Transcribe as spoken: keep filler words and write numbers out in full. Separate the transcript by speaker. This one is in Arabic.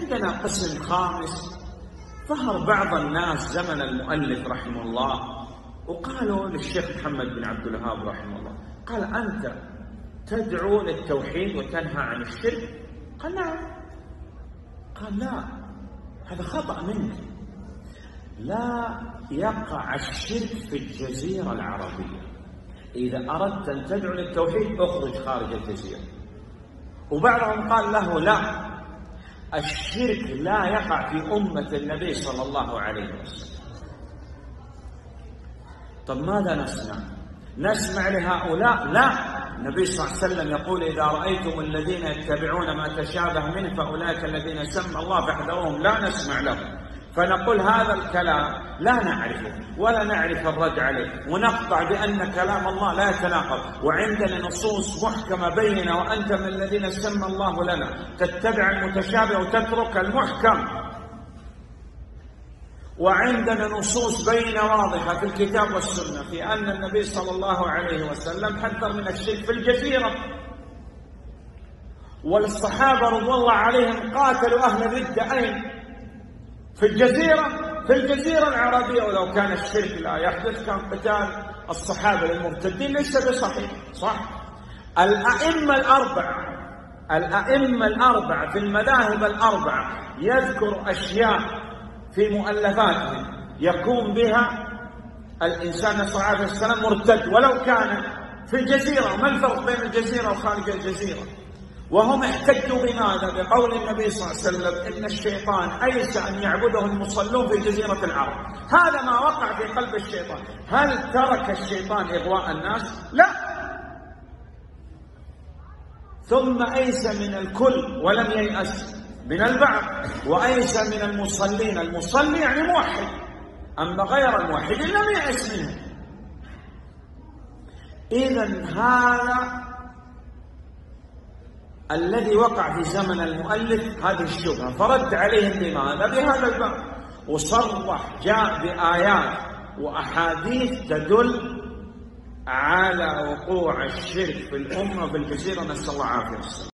Speaker 1: عندنا قسم خامس. ظهر بعض الناس زمن المؤلف رحمه الله وقالوا للشيخ محمد بن عبد الوهاب رحمه الله، قال: أنت تدعو للتوحيد وتنهى عن الشرك؟ قال: نعم. قال: لا، هذا خطأ منك. لا يقع الشرك في الجزيرة العربية. إذا أردت أن تدعو للتوحيد اخرج خارج الجزيرة. وبعضهم قال له: لا، الشرك لا يقع في أمة النبي صلى الله عليه وسلم. طب ماذا نسمع؟ نسمع لهؤلاء؟ لا، النبي صلى الله عليه وسلم يقول: إذا رأيتم الذين يتبعون ما تشابه منه فأولئك الذين سمى الله فاحذروهم. لا نسمع لهم، فنقول هذا الكلام لا نعرفه ولا نعرف الرد عليه، ونقطع بأن كلام الله لا يتناقض، وعندنا نصوص محكمة بينة، وأنت من الذين سمى الله لنا تتبع المتشابه وتترك المحكم. وعندنا نصوص بينة واضحة في الكتاب والسنة في أن النبي صلى الله عليه وسلم حذر من الشرك في الجزيرة، والصحابة رضي الله عليهم قاتلوا أهل الردة أين؟ في الجزيرة، في الجزيرة العربية. ولو كان الشرك لا يحدث كان قتال الصحابة للمرتدين ليس بصحيح، صح؟ الأئمة الأربعة الأئمة الأربعة في المذاهب الأربعة يذكر أشياء في مؤلفاتهم يكون بها الإنسان صلى الله عليه وسلم مرتد ولو كان في الجزيرة. وما الفرق بين الجزيرة وخارج الجزيرة؟ وهم احتجوا بماذا؟ بقول النبي صلى الله عليه وسلم: إن الشيطان أيس أن يعبده المصلون في جزيرة العرب. هذا ما وقع في قلب الشيطان. هل ترك الشيطان إغواء الناس؟ لا. ثم أيس من الكل ولم ييأس من البعض، وأيس من المصلين. المصلي يعني موحد، أما غير الموحد لم ييأس منه. إذن هذا الذي وقع في زمن المؤلف هذه الشبهة، فرد عليهم بماذا؟ بهذا الباب، وصرح جاء بآيات وأحاديث تدل على وقوع الشرك في الأمة في الجزيرة، نسأل الله العافية والسلامة.